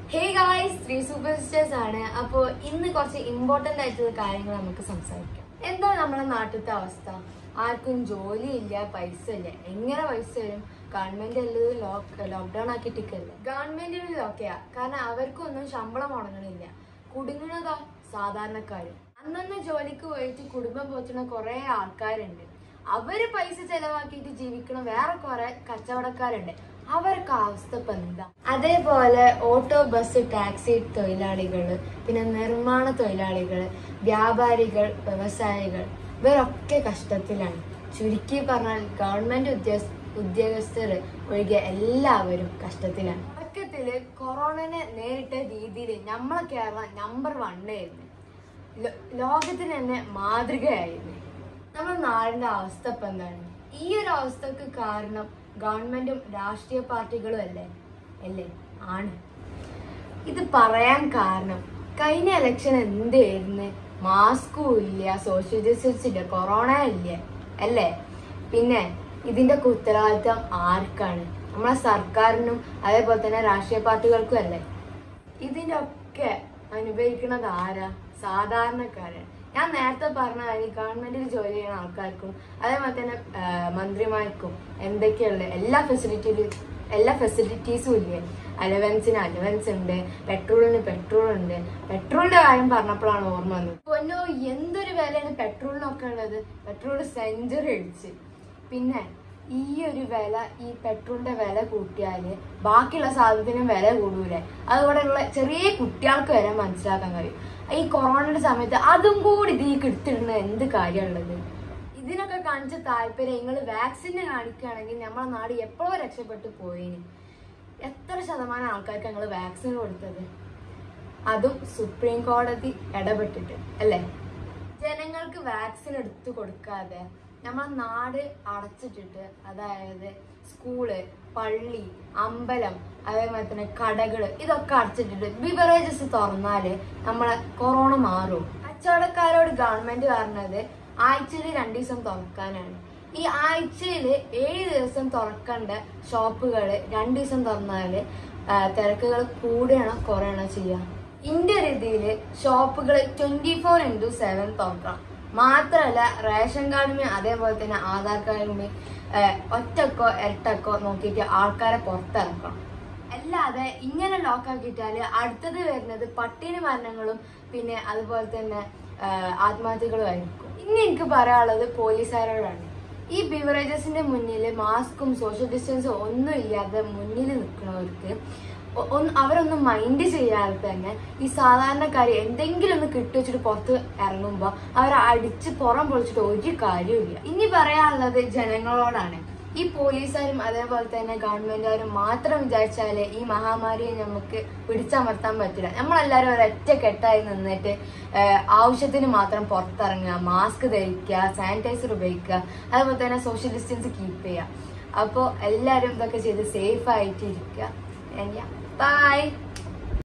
Hey guys, 3 super sisters ആണ്. അപ്പോൾ ഇന്ന് കുറച്ച് ഇമ്പോർട്ടന്റ് ആയിട്ടുള്ള കാര്യങ്ങൾ നമുക്ക് സംസാരിക്കാം. എന്താ നമ്മുടെ നാട്ടിലത്തെ അവസ്ഥ? ആർക്കും ജോലിയില്ല, പൈസ ഇല്ല. എങ്ങനെ പൈസ വരും? ഗവൺമെന്റ് എല്ലാം ലോക്ക്ഡൌൺ ആക്കിയിട്ടിരിക്കല്ലേ. ഗവൺമെന്റിന് ഓക്കെയാ, കാരണം അവർക്കൊന്നും ശമ്പളം മുടങ്ങണില്ല. കുടുങ്ങുന്നതോ സാധാരണക്കാര്. അന്നന്ന് ജോലിക്ക് പോയിട്ട് കുടുംബം പോറ്റുന്ന കുറെ ആൾക്കാരുണ്ട്. അവര് പൈസ ചെലവാക്കിയിട്ട് ജീവിക്കണ വേറെ കുറെ കച്ചവടക്കാരുണ്ട്. അവർക്ക് അവസ്ഥ ഇപ്പൊ എന്താ? അതേപോലെ ഓട്ടോ, ബസ്, ടാക്സി തൊഴിലാളികള്, പിന്നെ നിർമ്മാണ തൊഴിലാളികള്, വ്യാപാരികൾ, വ്യവസായികൾ, ഇവരൊക്കെ കഷ്ടത്തിലാണ്. ചുരുക്കി പറഞ്ഞാൽ ഗവൺമെന്റ് ഉദ്യോഗസ്ഥർ ഒഴികെ എല്ലാവരും കഷ്ടത്തിലാണ്. തുടക്കത്തില് കൊറോണനെ നേരിട്ട രീതിയിൽ നമ്മളെ കേരളം നമ്പർ 1 ആയിരുന്നു. ലോകത്തിന് തന്നെ മാതൃകയായിരുന്നു. നമ്മുടെ നാടിന്റെ അവസ്ഥ ഇപ്പൊ എന്താണ്? ഈ ഒരു അവസ്ഥക്ക് കാരണം ഗവൺമെന്റും രാഷ്ട്രീയ പാർട്ടികളും അല്ലേ ആണ്. ഇത് പറയാൻ കാരണം കഴിഞ്ഞ ഇലക്ഷൻ എന്തായിരുന്നു? മാസ്കും ഇല്ല, സോഷ്യൽ ഡിസ്റ്റൻസ് ഇല്ല, കൊറോണ ഇല്ല അല്ലേ? പിന്നെ ഇതിന്റെ ഉത്തരവാദിത്തം ആർക്കാണ്? നമ്മളെ സർക്കാരിനും അതേപോലെ തന്നെ രാഷ്ട്രീയ പാർട്ടികൾക്കും അല്ലേ? ഇതിന്റെ ഒക്കെ അനുഭവിക്കുന്നത് ആരാ? സാധാരണക്കാരൻ. ഞാൻ നേരത്തെ പറഞ്ഞ കാര്യം ഗവൺമെന്റിൽ ജോലി ചെയ്യുന്ന ആൾക്കാർക്കും അതേപോലെ തന്നെ മന്ത്രിമാർക്കും എന്തൊക്കെയുള്ള എല്ലാ ഫെസിലിറ്റീസും ഇല്ലേ? അലവൻസ് ഉണ്ട്, പെട്രോളിന് പെട്രോൾ ഉണ്ട്. പെട്രോളിന്റെ കാര്യം പറഞ്ഞപ്പോഴാണ് ഓർമ്മ വന്നത്. പൊന്നോ, എന്തൊരു വിലയാണ് പെട്രോളിനൊക്കെ ഉള്ളത്. പെട്രോൾ സെഞ്ചുറി അടിച്ച്. പിന്നെ ഈ ഒരു വില, ഈ പെട്രോളിന്റെ വില കൂട്ടിയാല് ബാക്കിയുള്ള സാധനത്തിനും വില കൂടൂലേ? അതുകൂടെയുള്ള ചെറിയ കുട്ടികൾക്ക് വരെ മനസ്സിലാക്കാൻ കഴിയും. ഈ കൊറോണയുടെ സമയത്ത് അതും കൂടി ഇതിലേക്ക് എടുത്തിടുന്ന എന്ത് കാര്യമുള്ളത്? ഇതിനൊക്കെ കാണിച്ച താല്പര്യം നിങ്ങൾ വാക്സിന് കാണിക്കുകയാണെങ്കിൽ നമ്മളെ നാട് എപ്പോഴും രക്ഷപ്പെട്ടു പോയിന്. എത്ര ശതമാനം ആൾക്കാർക്ക് ഞങ്ങൾ വാക്സിൻ കൊടുത്തത്? അതും സുപ്രീം കോടതി ഇടപെട്ടിട്ട് അല്ലേ? ജനങ്ങൾക്ക് വാക്സിൻ എടുത്തു കൊടുക്കാതെ നമ്മളെ നാട് അടച്ചിട്ടിട്ട്, അതായത് സ്കൂള്, പള്ളി, അമ്പലം, അതേപോലെ തന്നെ കടകള്, ഇതൊക്കെ അടച്ചിട്ടിട്ട് ബിവറേജസ് തുറന്നാല് നമ്മളെ കൊറോണ മാറും. കച്ചവടക്കാരോട് ഗവൺമെന്റ് പറഞ്ഞത് ആഴ്ചയിൽ 2 ദിവസം തുറക്കാനാണ്. ഈ ആഴ്ചയില് 7 ദിവസം തുറക്കേണ്ട ഷോപ്പുകള് 2 ദിവസം തുറന്നാല് തിരക്കുകൾ കൂടുകയാണോ കുറയണോ ചെയ്യാം? ഇന്ത്യ രീതിയില് ഷോപ്പുകള് 24x7 തുറക്കണം. മാത്രല്ല റേഷൻ കാർഡിന് അതേപോലെ തന്നെ ആധാർ കാർഡിന് ഒറ്റക്കോ ഇരട്ടക്കോ നോക്കിയിട്ട് ആൾക്കാരെ പുറത്തിറക്കണം. അല്ലാതെ ഇങ്ങനെ ലോക്കാക്കിയിട്ടാല് അടുത്തത് വരുന്നത് പട്ടിണി മരണങ്ങളും പിന്നെ അതുപോലെ തന്നെ ആത്മഹത്യകളും ആയിരിക്കും. ഇനി എനിക്ക് പറയാനുള്ളത് പോലീസുകാരോടാണ്. ഈ ബിവറേജസിന്റെ മുന്നിൽ മാസ്കും സോഷ്യൽ ഡിസ്റ്റൻസും ഒന്നും ഇല്ലാതെ മുന്നിൽ നിൽക്കുന്നവർക്ക് അവരൊന്നും മൈൻഡ് ചെയ്യാതെ തന്നെ ഈ സാധാരണക്കാര് എന്തെങ്കിലും ഒന്ന് കിട്ടിവെച്ചിട്ട് പുറത്ത് ഇറങ്ങുമ്പോ അവരെ അടിച്ച് പുറം പൊളിച്ചിട്ട് ഒരു കാര്യമില്ല. ഇനി പറയാനുള്ളത് ജനങ്ങളോടാണ്. ഈ പോലീസുകാരും അതേപോലെ തന്നെ ഗവൺമെന്റുകാരും മാത്രം വിചാരിച്ചാല് ഈ മഹാമാരിയെ നമുക്ക് പിടിച്ചമർത്താൻ പറ്റില്ല. നമ്മളെല്ലാരും ഒരൊറ്റ കെട്ടായി നിന്നിട്ട് ആവശ്യത്തിന് മാത്രം പുറത്തിറങ്ങുക, മാസ്ക് ധരിക്കുക, സാനിറ്റൈസർ ഉപയോഗിക്കുക, അതേപോലെ തന്നെ സോഷ്യൽ ഡിസ്റ്റൻസ് കീപ്പ് ചെയ്യുക. അപ്പോൾ എല്ലാവരും ഇതൊക്കെ ചെയ്ത് സേഫ് ആയിട്ട് ഇരിക്കുക. Bye.